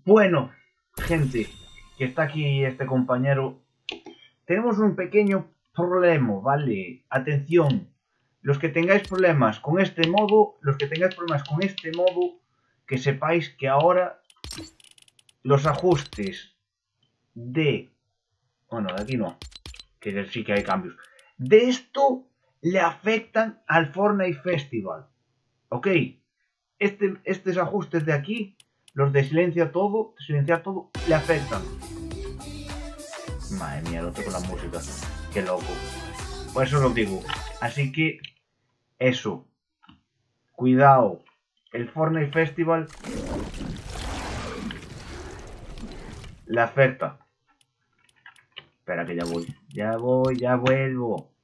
Bueno, gente, que está aquí este compañero, tenemos un pequeño problema, ¿vale? Atención, los que tengáis problemas con este modo, que sepáis que ahora los ajustes de... Bueno, de aquí no, que sí que hay cambios. De esto le afectan al Fortnite Festival, ¿ok? Estos ajustes de aquí, los de silenciar todo, le afectan. Madre mía, lo otro con la música. Qué loco. Por eso lo digo. Así que, eso. Cuidado. El Fortnite Festival le afecta. Espera que ya voy. Ya vuelvo.